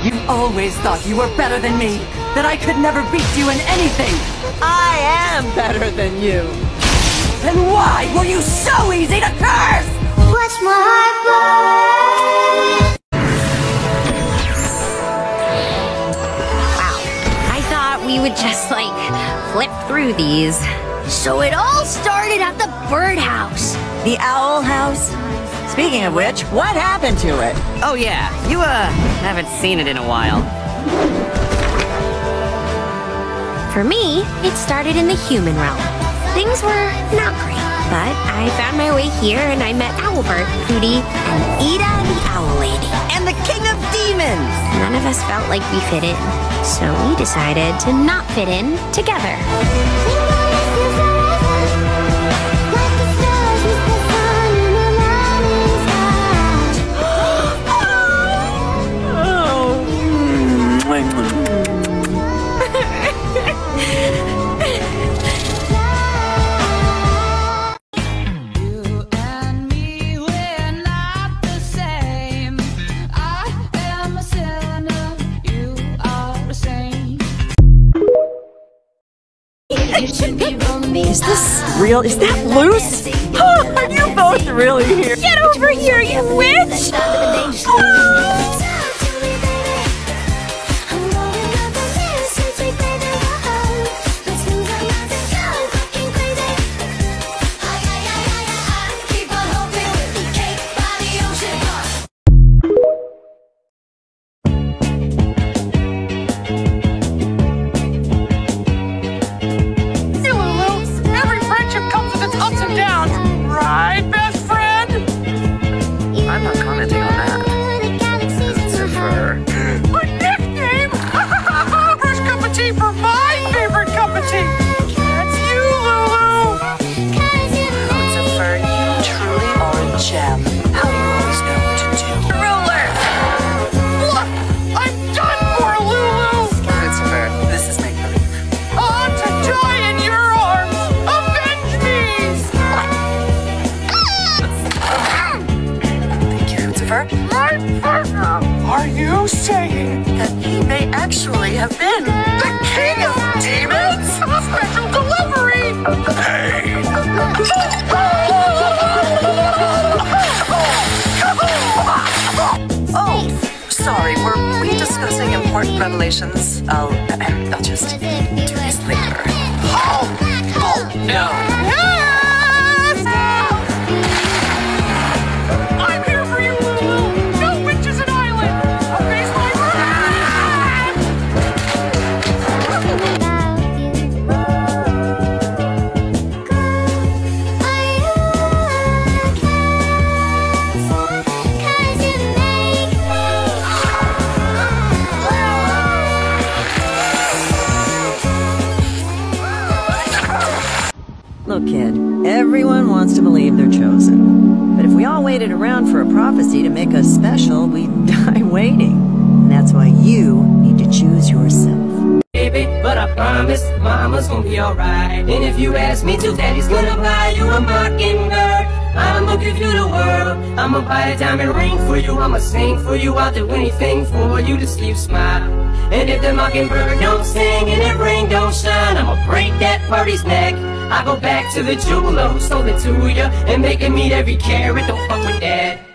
You always thought you were better than me, that I could never beat you in anything. I am better than you. Then why were you so easy to curse? Watch my heart blow. Wow, I thought we would just, like, flip through these. So it all started at the birdhouse. The owl house? Speaking of which, what happened to it? Oh yeah, you haven't seen it in a while. For me, it started in the human realm. Things were not great, but I found my way here and I met Owlbert, Hooty, and Ida the Owl Lady. And the King of Demons! None of us felt like we fit in, so we decided to not fit in together. Is this real? Is that loose? Oh, are you both really here? Get over here, you witch! Are you saying that he may actually have been the King of Demons? Special delivery! Hey! Oh, sorry, were we discussing important revelations? I'll just do this later. Oh no! Look, kid, everyone wants to believe they're chosen. But if we all waited around for a prophecy to make us special, we'd die waiting. And that's why you need to choose yourself. Baby, but I promise mama's gonna be alright. And if you ask me to, daddy's gonna buy you a mockingbird. I'ma give you the world. I'ma buy a diamond ring for you. I'ma sing for you. I'll do anything for you to see you smile. And if the mockingbird don't sing and that ring don't shine, I'ma break that party's neck. I go back to the jeweler who sold it to ya and make him eat every carat. Don't fuck with that.